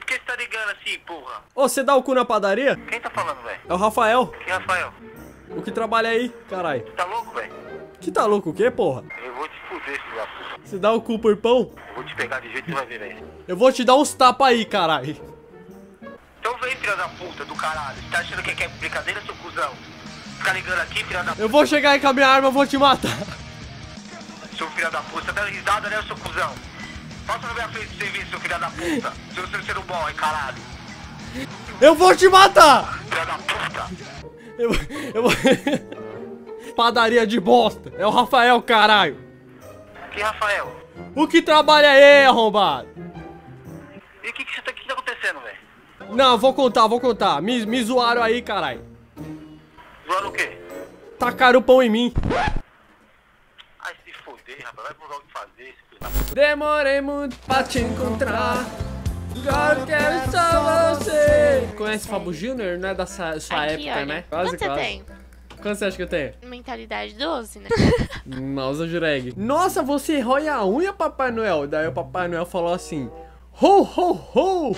por que você tá ligando assim, porra? Ô, você dá o cu na padaria? Quem tá falando, velho? É o Rafael. Que Rafael? O que trabalha aí, caralho. Tá louco, velho? Que tá louco o quê, porra? Eu vou te fuder, filho da puta. Você dá o cu por pão? Eu vou te pegar de jeito que você vai ver, velho. Eu vou te dar uns tapas aí, caralho. Então vem, filha da puta do caralho. Você tá achando que é brincadeira, seu cuzão? Fica ligando aqui, filha da puta. Eu vou chegar aí com a minha arma, eu vou te matar. Seu filho da puta, tá dando risada, né, seu cuzão? Passa na minha frente de serviço, seu filho da puta. Seu terceiro bom, hein, caralho. Eu vou te matar! Filha da puta. Eu, eu vou... Padaria de bosta. É o Rafael, caralho. Que Rafael? O que trabalha aí, arrombado? E o que que, tá, que tá acontecendo, velho? Não, vou contar, vou contar. Me, me zoaram aí, caralho. Zoaram o quê? Tacaram o pão em mim. Ai, se foder, rapaz. Vai provar o que fazer, esse filho da puta. Demorei muito pra te encontrar. Agora eu quero só você. Conhece Fábio Júnior? Não é da sua, sua Aqui, época, olha. né? Quanto você tem? Quanto você acha que eu tenho? Mentalidade doze, né? Nossa, Jureg. Nossa, você rói a unha, Papai Noel. Daí o Papai Noel falou assim: ho, ho, ho.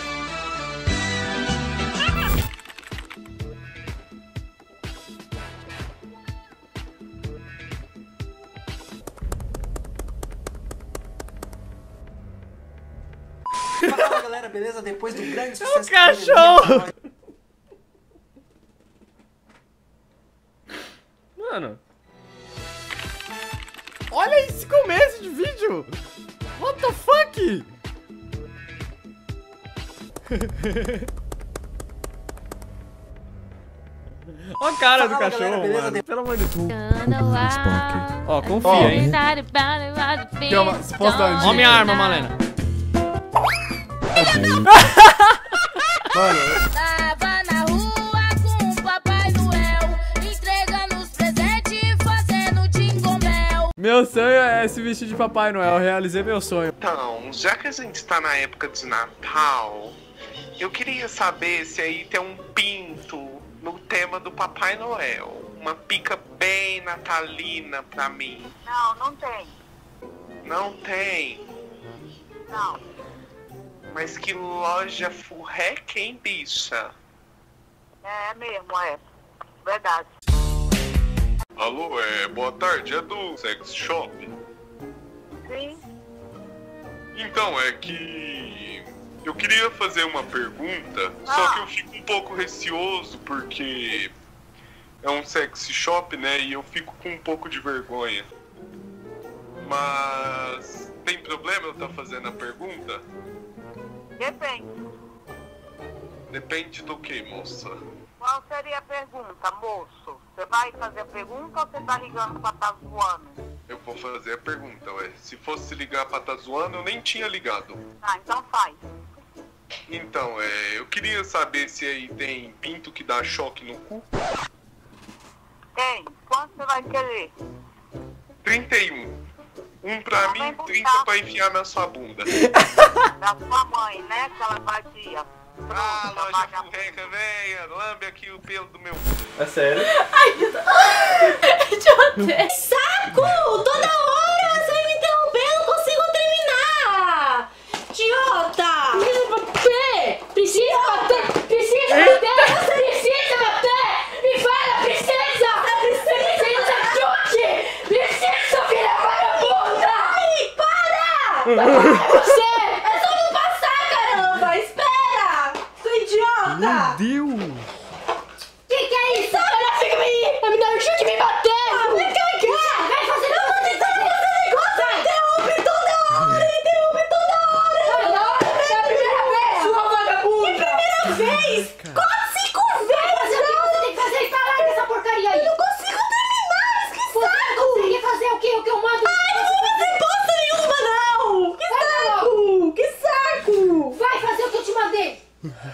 Fala galera, beleza? Depois do grande É sucesso o cachorro! Mano. Olha esse começo de vídeo! What the fuck? Olha a cara do cachorro, galera, mano. Pelo amor de Deus. Ó, confia, hein? Tem uma... Se posso dar uma dica? Ó minha arma, Malena. Mano, Tava na rua com o Papai Noel, entregando os presentes e fazendo jingle bell. Meu sonho é se vestir de Papai Noel. Eu realizei meu sonho. Então, já que a gente está na época de Natal, eu queria saber se aí tem um pinto no tema do Papai Noel. Uma pica bem natalina pra mim. Não, não tem. Não tem? Não. Mas que loja furreca, hein, bicha? É mesmo, é. Verdade. Alô, é, boa tarde, é do Sex Shop? Sim. Então, é que eu queria fazer uma pergunta, só que eu fico um pouco receoso porque é um sex shop, né, e eu fico com um pouco de vergonha. Mas tem problema eu estar fazendo a pergunta? Depende. Depende do que, moça? Qual seria a pergunta, moço? Você vai fazer a pergunta ou você tá ligando pra tá zoando? Eu vou fazer a pergunta, ué. Se fosse ligar pra tá zoando, eu nem tinha ligado. Ah, então faz. Então, é, eu queria saber se aí tem pinto que dá choque no cu. Tem. Quanto você vai querer? trinta e um. Um pra mim, trinta pra enfiar na sua bunda. Da sua mãe, né? Que ela vadia. Ah, loja furreca, véia. Lambe aqui o pelo do meu... É sério? Ai, eu te Saco! Toda hora você vai me interromper, eu não consigo terminar! Idiota! Precisa bater! Precisa bater! Precisa bater! Você precisa bater! Me fala, precisa! Precisa, chute! Precisa, filha vagabunda! Ai, para! Para você! É só não passar, caramba! Espera! Seu idiota! Meu Deus! Que que é isso? Olha, fica me... Vai me dar um chute e me bater! Ah, vem cá, vem cá! Vai fazer não, vou tentar fazer negócio! Interrompe toda hora! Interrompe toda hora! Toda hora? É a primeira vez, sua vagabunda! Que primeira vez? Quatro, cinco vezes! O que você tem que fazer? Parar com essa porcaria aí! Eu não consigo terminar! Que saco! Você consegue fazer o quê? O que eu mando? Ai, não vou fazer bosta nenhuma, não! Que saco! Que saco! Vai fazer o que eu te mandei!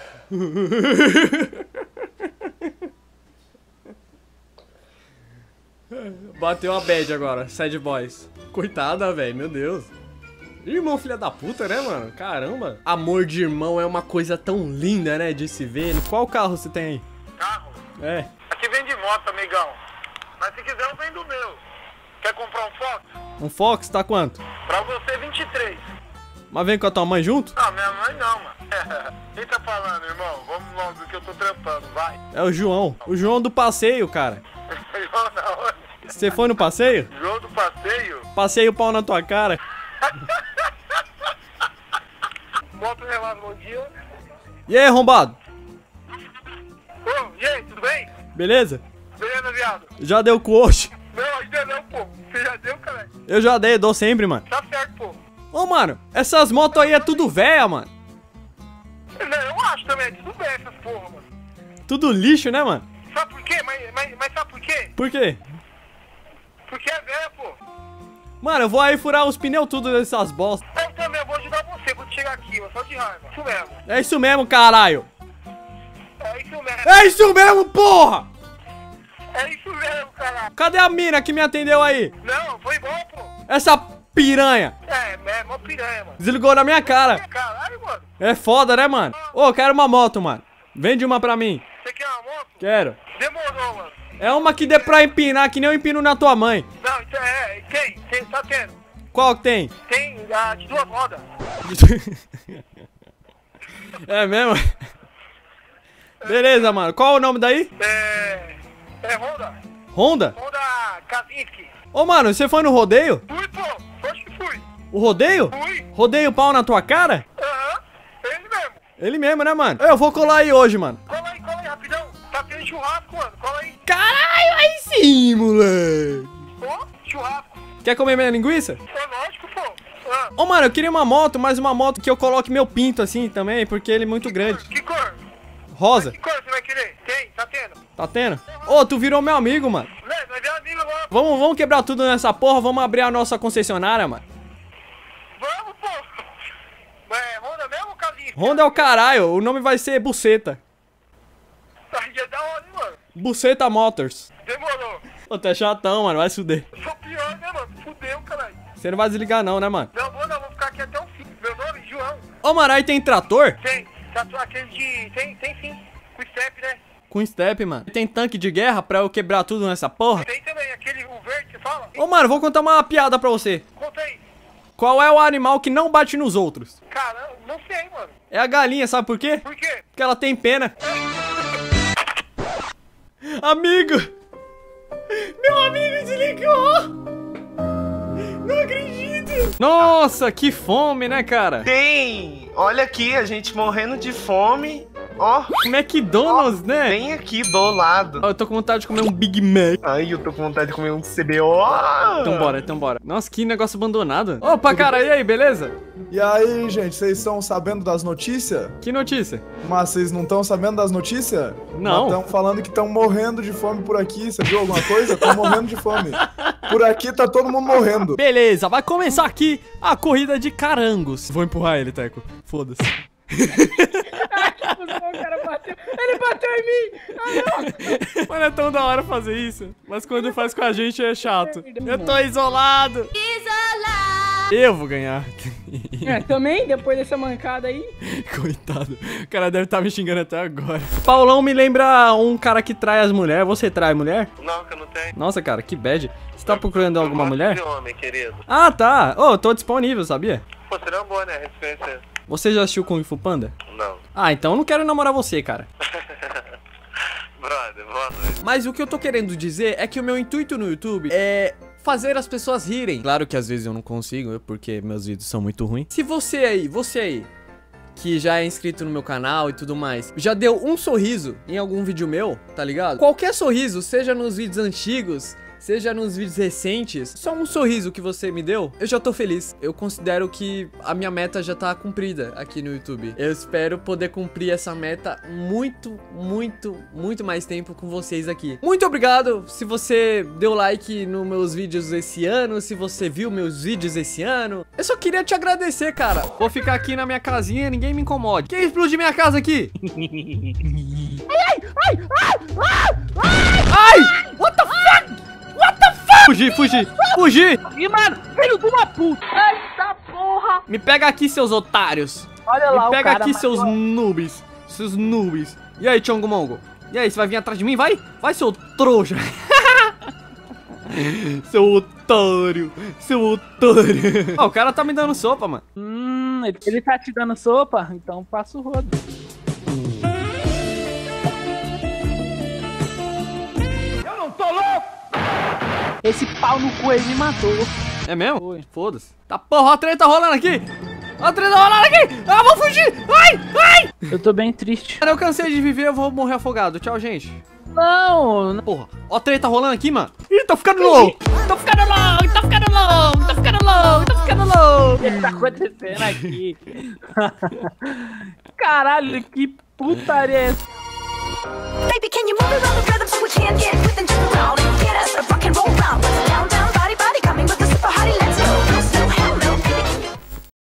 Bateu a bad agora, sad boys. Coitada, velho, meu Deus. Irmão, filha da puta, né, mano? Caramba. Amor de irmão é uma coisa tão linda, né, de se ver. Qual carro você tem aí? Carro? É. Aqui vem de moto, amigão. Mas se quiser eu vendo o meu. Quer comprar um Fox? Um Fox, tá quanto? Pra você, vinte e três. Mas vem com a tua mãe junto? Não, minha mãe não, mano. Quem tá falando, irmão? Vamos logo que eu tô trampando, vai. É o João. O João do passeio, cara. João da onde? Você foi no passeio? João do passeio? Passei o pau na tua cara. Moto relado, bom dia. E aí, arrombado? Ô, e aí, tudo bem? Beleza? Beleza, viado? Já deu com hoje? Não, ainda não, pô. Você já deu, caralho? Eu já dei, dou sempre, mano. Tá certo, pô. Ô, mano, essas motos aí é tudo véia, mano. Não, eu acho também, é tudo bem essas porra, mano. Tudo lixo, né, mano? Sabe por quê? Mas, mas, mas sabe por quê? Por quê? Porque é velho, pô. Mano, eu vou aí furar os pneus tudo dessas bostas. Eu também vou ajudar você quando chegar aqui, mano. Só de raiva. Isso mesmo. É isso mesmo, caralho. É isso mesmo. É isso mesmo, porra! É isso mesmo, caralho. Cadê a mina que me atendeu aí? Não, foi bom, pô. Essa piranha. É, é mó piranha, mano. Desligou na minha cara. Caralho, mano. É foda, né, mano? Ô, eu quero uma moto, mano. Vende uma pra mim. Você quer uma moto? Quero. Demorou, mano. É uma que dê pra empinar, que nem eu empino na tua mãe. Não, então é, tem, tem, tá tendo. Qual que tem? Tem a de duas rodas. É mesmo? Beleza, mano. Qual o nome daí? É... É Honda. Honda? Honda Kazinski. Ô, mano, você foi no rodeio? Fui, pô. Acho que fui. O rodeio? Fui. Rodeio pau na tua cara? Aham. Ele mesmo. Ele mesmo, né, mano? Eu vou colar aí hoje, mano. Cola aí, cola aí, rapidão. Tá tendo churrasco, mano. Cola aí. Caralho, aí sim, moleque. Ô, churrasco. Quer comer minha linguiça? É lógico, pô. Ah. Ô, mano, eu queria uma moto, mas uma moto que eu coloque meu pinto assim também, porque ele é muito grande. Que cor? Rosa. Que cor você vai querer? Tem, tá tendo. Tá tendo? Ô, tu virou meu amigo, mano. Né, vai ver amigo agora. Vamos, vamos quebrar tudo nessa porra, vamos abrir a nossa concessionária, mano. Vamos, pô. É Honda mesmo ou Kazinski? Honda é o caralho, o nome vai ser Buceta. Aí é da hora, hein, mano. Buceta Motors. Demorou. Ô, tu é chatão, mano, vai se fuder. Eu sou pior, né, mano? Fudeu, caralho. Você não vai desligar não, né, mano? Não vou, não, vou ficar aqui até o fim. Meu nome é João. Ô, mano, aí tem trator? Tem, trator aquele de... Tem, tem sim. Com step, né? Com step, mano. Tem tanque de guerra pra eu quebrar tudo nessa porra? Tem também, aquele, o verde, você fala? Ô, mano, vou contar uma piada pra você. Conta aí. Qual é o animal que não bate nos outros? Caramba, não sei, mano. É a galinha, sabe por quê? Por quê? Porque ela tem pena. Amigo! Meu amigo desligou! Não acredito! Nossa, que fome, né, cara? Tem! Olha aqui, a gente morrendo de fome. Ó, McDonald's, né? Bem aqui do lado. Ó, eu tô com vontade de comer um Big Mac. Ai, eu tô com vontade de comer um C B O. Então bora, então bora. Nossa, que negócio abandonado. Opa, cara, e aí, beleza? E aí, gente, vocês estão sabendo das notícias? Que notícia? Mas vocês não estão sabendo das notícias? Não. Estão falando que estão morrendo de fome por aqui. Você viu alguma coisa? Estão morrendo de fome. Por aqui tá todo mundo morrendo. Beleza, vai começar aqui a corrida de carangos. Vou empurrar ele, Teco. Foda-se. O cara bateu. Ele bateu em mim! Ah, não! Mano, é tão da hora fazer isso. Mas quando faz com a gente é chato. Eu tô isolado. Isolado! Eu vou ganhar. É, também, depois dessa mancada aí. Coitado. O cara deve estar me xingando até agora. Paulão me lembra um cara que trai as mulheres. Você trai mulher? Não, que eu não tenho. Nossa, cara, que bad. Você tá procurando alguma mulher? De homem, querido. Ah, tá. Ô, oh, tô disponível, sabia? Pô, seria uma boa, né? Referência. Você já assistiu Kung Fu Panda? Não. Ah, então eu não quero namorar você, cara. Brother, boa noite. Mas o que eu tô querendo dizer é que o meu intuito no YouTube é fazer as pessoas rirem. Claro que às vezes eu não consigo, porque meus vídeos são muito ruins. Se você aí, você aí, que já é inscrito no meu canal e tudo mais, já deu um sorriso em algum vídeo meu, tá ligado? Qualquer sorriso, seja nos vídeos antigos, seja nos vídeos recentes, só um sorriso que você me deu, eu já tô feliz. Eu considero que a minha meta já tá cumprida aqui no YouTube. Eu espero poder cumprir essa meta muito, muito, muito mais tempo com vocês aqui. Muito obrigado se você deu like nos meus vídeos esse ano, se você viu meus vídeos esse ano. Eu só queria te agradecer, cara. Vou ficar aqui na minha casinha, ninguém me incomode. Quem explodiu minha casa aqui? Ai, ai, ai, ai, ai, ai, what the fuck? What the fuck? Fugi, fugi, fugi! E mano, filho de uma puta! Eita porra! Me pega aqui, seus otários! Olha lá, Me pega o cara aqui, seus matou. noobs! Seus noobs! E aí, Chongo Mongo? E aí, você vai vir atrás de mim? Vai! Vai, seu trouxa! Seu otário! Seu otário! Ó, o cara tá me dando sopa, mano. Hum. Hum, ele, ele tá te dando sopa? Então passa o rodo. Eu não tô louco! Esse pau no cu aí me matou. É mesmo? Foda-se. Tá porra, a treta rolando aqui! A treta rolando aqui! Ah, vou fugir! Ai! Ai! Eu tô bem triste. Eu cansei de viver, eu vou morrer afogado. Tchau, gente. Não! Porra, ó a treta rolando aqui, mano. Ih, tô ficando louco! Tô ficando louco! Tô ficando louco! Tô ficando louco! Tô ficando louco! O que tá acontecendo aqui? Caralho, que putaria é essa? Baby, can you move around the rhythm?